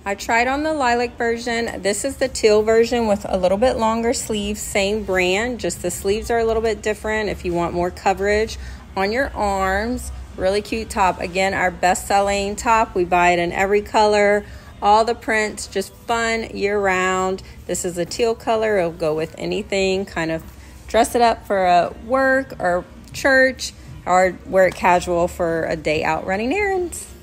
I tried on the lilac version. This is the teal version with a little bit longer sleeves, same brand, just the sleeves are a little bit different if you want more coverage on your arms. Really cute top. Again, our best-selling top. We buy it in every color, all the prints, just fun year-round. This is a teal color. It'll go with anything, kind of dress it up for a work or church, or wear it casual for a day out running errands.